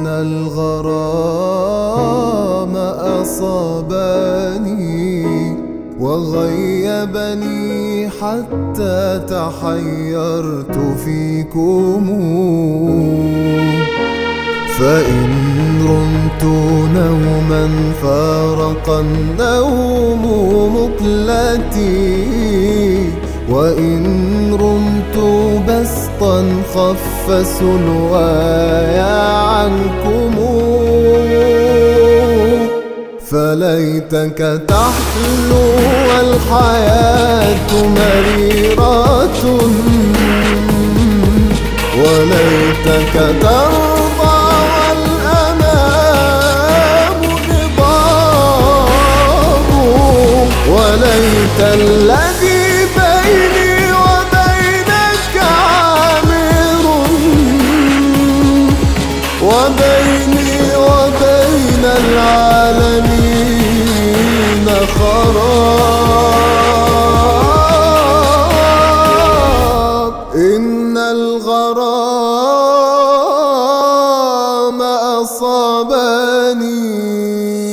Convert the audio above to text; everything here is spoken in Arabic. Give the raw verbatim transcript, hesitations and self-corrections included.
إن الغرام أصابني وغيبني حتى تحيرت فيكم. فإن رمت نوما فارق النوم مقلتي، وإن رمت بسطا خف سلواي عنكم. فليتك تحلو والحياة مريرة، وليتك ترضى والأنام غضاب، وليت الذي بيني وبينك عامر، وبيني وبين العالمين خراب. إن الغرام أصابني